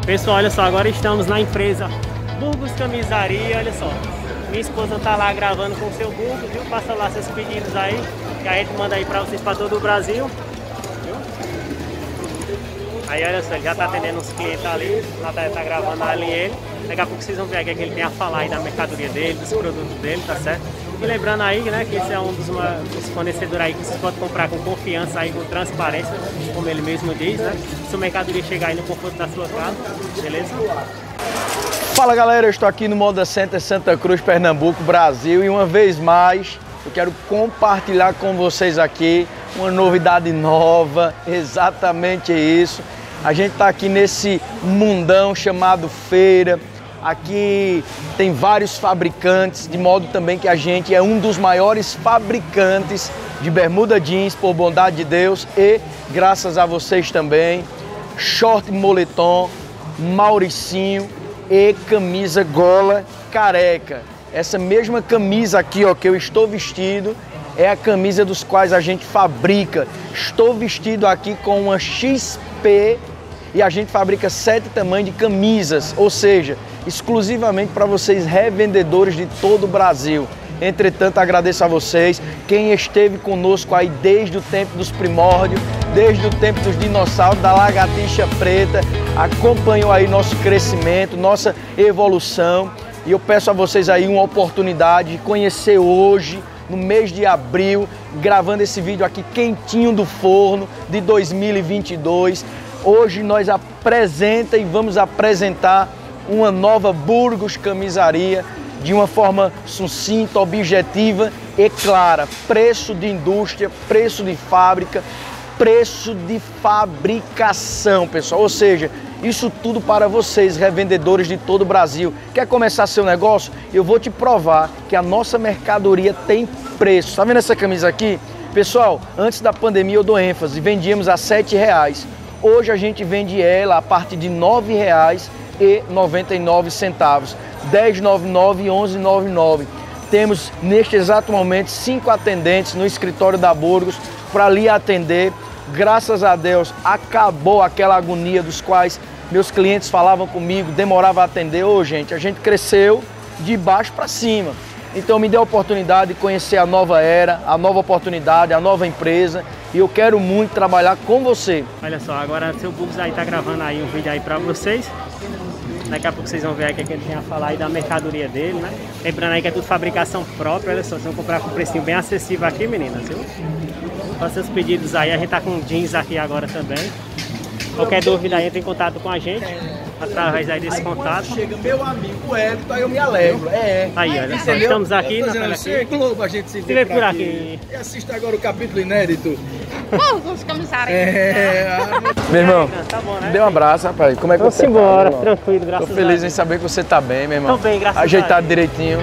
Pessoal, olha só, agora estamos na empresa Burgos Camisaria, olha só. Minha esposa tá lá gravando com o seu Burgos, viu? Passa lá seus pedidos aí, que a gente manda aí pra vocês pra todo o Brasil, viu? Aí olha só, ele já tá atendendo os clientes ali, lá tá gravando ali ele. Daqui a pouco vocês vão ver o que ele tem a falar aí da mercadoria dele, dos produtos dele, tá certo? E lembrando aí, né, que esse é um dos fornecedores aí que vocês podem comprar com confiança aí, com transparência, como ele mesmo diz, né? Sua mercadoria chegar aí no conforto da sua casa, beleza? Fala galera, eu estou aqui no Moda Center Santa Cruz, Pernambuco, Brasil, e uma vez mais eu quero compartilhar com vocês aqui uma novidade nova, exatamente isso. A gente está aqui nesse mundão chamado feira. Aqui tem vários fabricantes, de modo também que a gente é um dos maiores fabricantes de bermuda jeans, por bondade de Deus, e graças a vocês também, short moletom, Mauricinho e camisa gola careca. Essa mesma camisa aqui, ó, que eu estou vestido, é a camisa dos quais a gente fabrica. Estou vestido aqui com uma XP e a gente fabrica 7 tamanhos de camisas, ou seja, exclusivamente para vocês revendedores de todo o Brasil. Entretanto, agradeço a vocês, quem esteve conosco aí desde o tempo dos primórdios, desde o tempo dos dinossauros, da lagartixa preta, acompanhou aí nosso crescimento, nossa evolução. E eu peço a vocês aí uma oportunidade de conhecer hoje, no mês de abril, gravando esse vídeo aqui quentinho do forno de 2022. Hoje nós vamos apresentar uma nova Burgos Camisaria de uma forma sucinta, objetiva e clara. Preço de indústria, preço de fábrica, preço de fabricação, pessoal. Ou seja, isso tudo para vocês, revendedores de todo o Brasil. Quer começar seu negócio? Eu vou te provar que a nossa mercadoria tem preço. Tá vendo essa camisa aqui? Pessoal, antes da pandemia eu dou ênfase, vendíamos a R$ 7,00. Hoje a gente vende ela a partir de R$ 9,99, R$10,99 e R$11,99. Temos neste exato momento 5 atendentes no escritório da Burgos para lhe atender. Graças a Deus acabou aquela agonia dos quais meus clientes falavam comigo, demorava a atender. Ô, gente, a gente cresceu de baixo para cima. Então me dê a oportunidade de conhecer a nova era, a nova oportunidade, a nova empresa, e eu quero muito trabalhar com você. Olha só, agora seu Burgos aí tá gravando aí um vídeo aí para vocês. Daqui a pouco vocês vão ver aí o que ele tem a falar aí da mercadoria dele, né? Lembrando aí que é tudo fabricação própria, olha só, vocês vão comprar com um precinho bem acessível aqui, meninas, viu? Faça seus pedidos aí, a gente tá com jeans aqui agora também. Qualquer dúvida aí, entra em contato com a gente, através aí desse contato. Chega meu amigo Hélio, aí eu me alegro. Aí, olha só, estamos aqui na tela aqui. Globo, a gente se vê por aqui. E assista agora o capítulo inédito. Burgos Camisaria. Meu irmão, tá bom, né? dê um abraço, rapaz. Como é que Vamos você embora, tá, tranquilo, graças a Deus. Tô feliz em saber que você tá bem, meu irmão. Tô bem, graças a Deus. Ajeitado direitinho.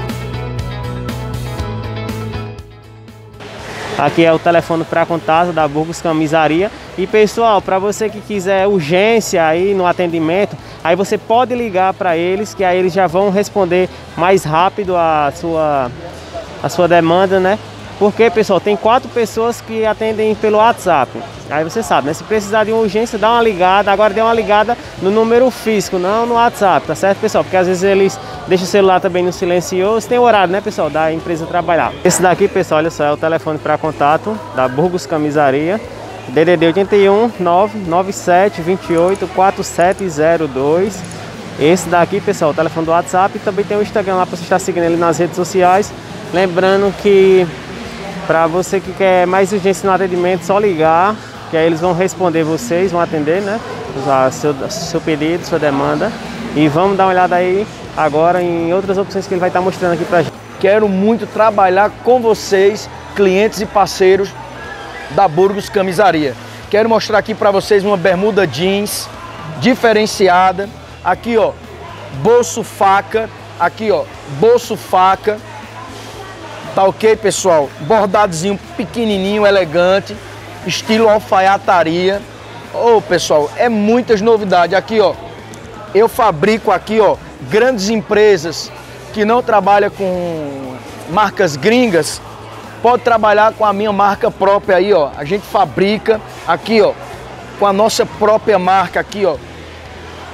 Aqui é o telefone para contato da Burgos Camisaria. E pessoal, para você que quiser urgência aí no atendimento, aí você pode ligar para eles, que aí eles já vão responder mais rápido a sua demanda, né? Porque, pessoal, tem 4 pessoas que atendem pelo WhatsApp. Aí você sabe, né? Se precisar de uma urgência, dá uma ligada. Agora dê uma ligada no número físico, não no WhatsApp, tá certo, pessoal? Porque às vezes eles deixam o celular também no silencioso. Tem horário, né, pessoal, da empresa trabalhar. Esse daqui, pessoal, olha só, é o telefone para contato da Burgos Camisaria. DDD 81 997 28 4702. Esse daqui, pessoal, o telefone do WhatsApp. E também tem o Instagram lá para você estar seguindo ele nas redes sociais. Lembrando que para você que quer mais urgência no atendimento, só ligar, que aí eles vão responder vocês, vão atender, né? Seu pedido, sua demanda. E vamos dar uma olhada aí agora em outras opções que ele vai estar mostrando aqui pra gente. Quero muito trabalhar com vocês, clientes e parceiros da Burgos Camisaria. Quero mostrar aqui para vocês uma bermuda jeans diferenciada. Aqui, ó, bolso faca. Aqui, ó, bolso faca. Tá ok, pessoal? Bordadozinho pequenininho, elegante, estilo alfaiataria. Ô, pessoal, é muitas novidades. Aqui, ó, eu fabrico aqui, ó, grandes empresas que não trabalham com marcas gringas, pode trabalhar com a minha marca própria aí, ó. A gente fabrica aqui, ó, com a nossa própria marca aqui, ó,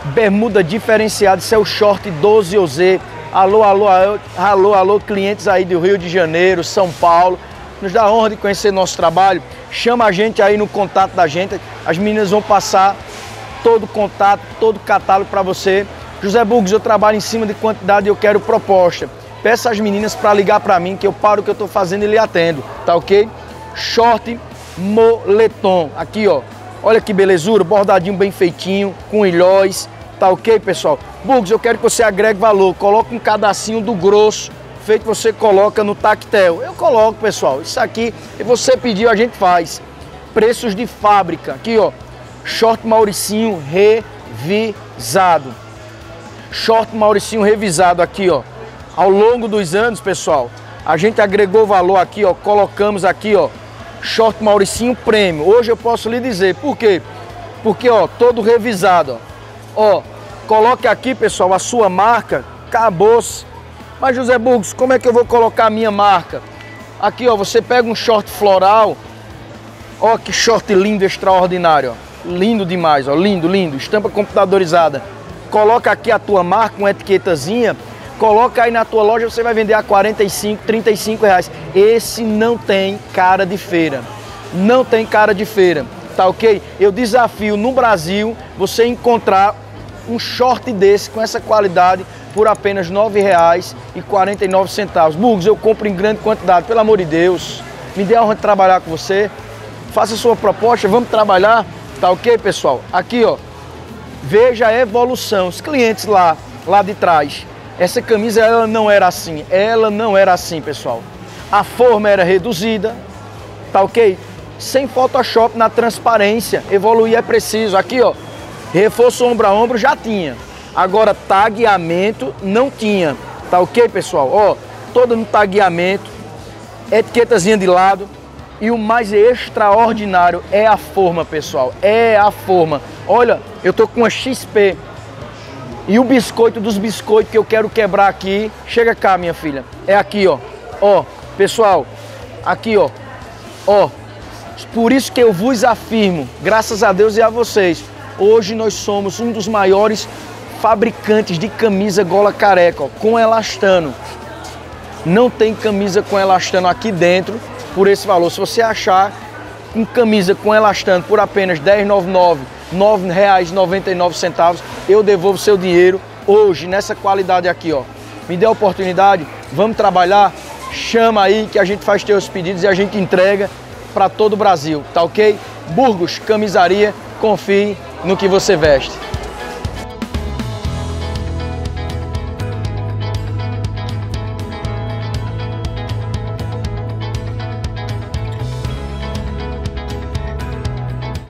bermuda diferenciada, isso é o short 12OZ. Alô, alô, alô, alô, clientes aí do Rio de Janeiro, São Paulo. Nos dá a honra de conhecer nosso trabalho. Chama a gente aí no contato da gente. As meninas vão passar todo o contato, todo o catálogo para você. José Burgos, eu trabalho em cima de quantidade e eu quero proposta. Peça às meninas para ligar para mim, que eu paro o que eu estou fazendo e lhe atendo, tá ok? Short moletom, aqui ó, olha que belezura, bordadinho bem feitinho, com ilhóis, tá ok, pessoal? Burgos, eu quero que você agregue valor, coloque um pedacinho do grosso, feito você coloca no tactel. Eu coloco, pessoal, isso aqui, você pediu, a gente faz. Preços de fábrica, aqui ó, short Mauricinho revisado. Short Mauricinho revisado aqui ó. Ao longo dos anos, pessoal, a gente agregou valor aqui, ó, colocamos aqui, ó, short Mauricinho Premium. Hoje eu posso lhe dizer, por quê? Porque, ó, todo revisado, ó, coloque aqui, pessoal, a sua marca, acabou-se. Mas, José Burgos, como é que eu vou colocar a minha marca? Aqui, ó, você pega um short floral, ó, que short lindo, extraordinário, ó, lindo demais, ó, lindo, lindo, estampa computadorizada. Coloca aqui a tua marca, uma etiquetazinha. Coloca aí na tua loja, você vai vender a 45, 35 reais. Esse não tem cara de feira. Não tem cara de feira, tá ok? Eu desafio no Brasil você encontrar um short desse com essa qualidade por apenas R$ 9,49. Burgos, eu compro em grande quantidade, pelo amor de Deus. Me dê a honra de trabalhar com você. Faça a sua proposta, vamos trabalhar, tá ok, pessoal? Aqui, ó, veja a evolução. Os clientes lá de trás. Essa camisa, ela não era assim, pessoal. A forma era reduzida, tá ok? Sem Photoshop na transparência, evoluir é preciso. Aqui, ó, reforço ombro a ombro já tinha. Agora, tagueamento não tinha, tá ok, pessoal? Ó, todo no tagueamento, etiquetazinha de lado. E o mais extraordinário é a forma, pessoal, é a forma. Olha, eu tô com uma XP. E o biscoito dos biscoitos que eu quero quebrar aqui, chega cá, minha filha, é aqui, ó. Ó, pessoal, aqui, ó. Ó, por isso que eu vos afirmo, graças a Deus e a vocês, hoje nós somos um dos maiores fabricantes de camisa gola careca, ó, com elastano. Não tem camisa com elastano aqui dentro por esse valor. Se você achar uma camisa com elastano por apenas R$ 10,99, R$ 9,99, eu devolvo seu dinheiro hoje, nessa qualidade aqui, ó. Me dê a oportunidade, vamos trabalhar, chama aí que a gente faz teus pedidos e a gente entrega para todo o Brasil, tá ok? Burgos Camisaria, confie no que você veste.